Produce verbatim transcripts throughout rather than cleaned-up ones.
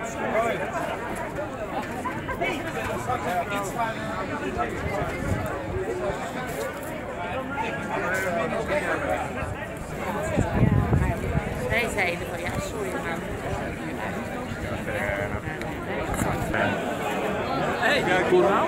Zij zeiden van ja, sorry maar. Hey, kijk hoe nou?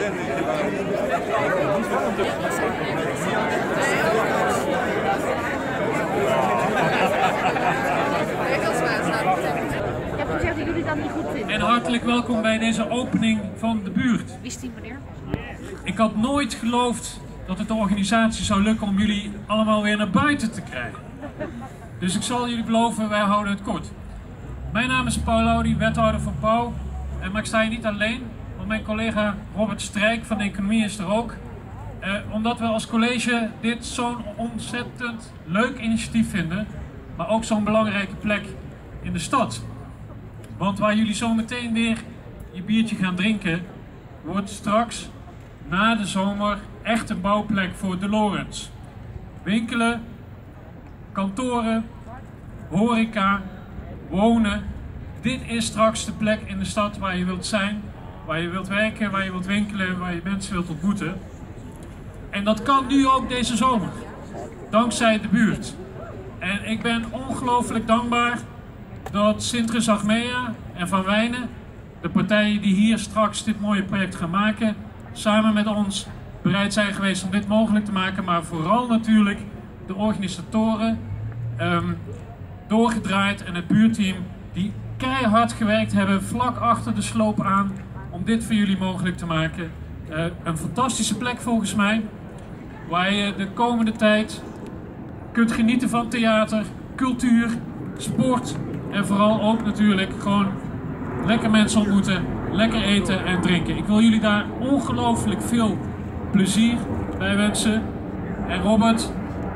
Ik heb gezegd dat jullie dat niet goed vinden. En hartelijk welkom bij deze opening van de buurt. Wie is die meneer? Ik had nooit geloofd dat het de organisatie zou lukken om jullie allemaal weer naar buiten te krijgen. Dus ik zal jullie beloven, wij houden het kort. Mijn naam is Paul Audi, wethouder van Pauw. En maar ik sta hier niet alleen, want mijn collega Robert Strijk van de Economie is er ook. Eh, omdat we als college dit zo'n ontzettend leuk initiatief vinden, maar ook zo'n belangrijke plek in de stad. Want waar jullie zo meteen weer je biertje gaan drinken, wordt straks na de zomer echt een bouwplek voor de Lorentz. Winkelen, kantoren, horeca, wonen. Dit is straks de plek in de stad waar je wilt zijn, waar je wilt werken, waar je wilt winkelen, waar je mensen wilt ontmoeten. En dat kan nu ook deze zomer, dankzij de buurt. En ik ben ongelooflijk dankbaar dat Sint-Rus Achmea en Van Wijnen, de partijen die hier straks dit mooie project gaan maken, samen met ons bereid zijn geweest om dit mogelijk te maken. Maar vooral natuurlijk de organisatoren, um, doorgedraaid en het buurteam die keihard gewerkt hebben vlak achter de sloop aan om dit voor jullie mogelijk te maken. Uh, een fantastische plek volgens mij, waar je de komende tijd kunt genieten van theater, cultuur, sport en vooral ook natuurlijk gewoon lekker mensen ontmoeten, lekker eten en drinken. Ik wil jullie daar ongelooflijk veel plezier bij wensen. En Robert,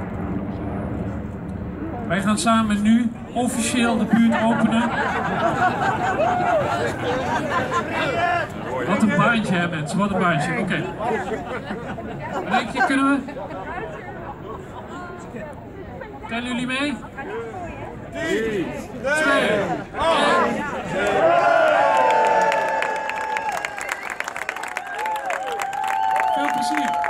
wij gaan samen nu officieel de buurt openen. Wat een baantje hè mensen, wat een baantje. Oké. Okay. Denk je, kunnen we? Tellen jullie mee? drie, twee, één. Veel plezier.